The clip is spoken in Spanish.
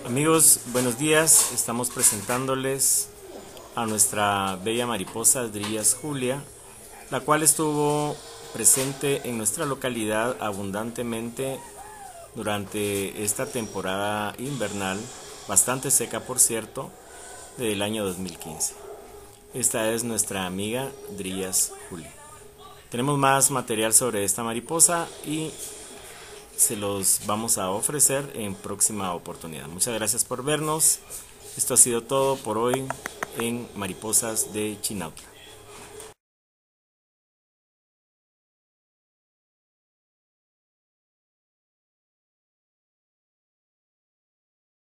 Amigos, buenos días. Estamos presentándoles a nuestra bella mariposa Dryas Julia, la cual estuvo presente en nuestra localidad abundantemente durante esta temporada invernal, bastante seca por cierto, del año 2015. Esta es nuestra amiga Dryas Julia. Tenemos más material sobre esta mariposa y se los vamos a ofrecer en próxima oportunidad. Muchas gracias por vernos. Esto ha sido todo por hoy en Mariposas de Chinautla.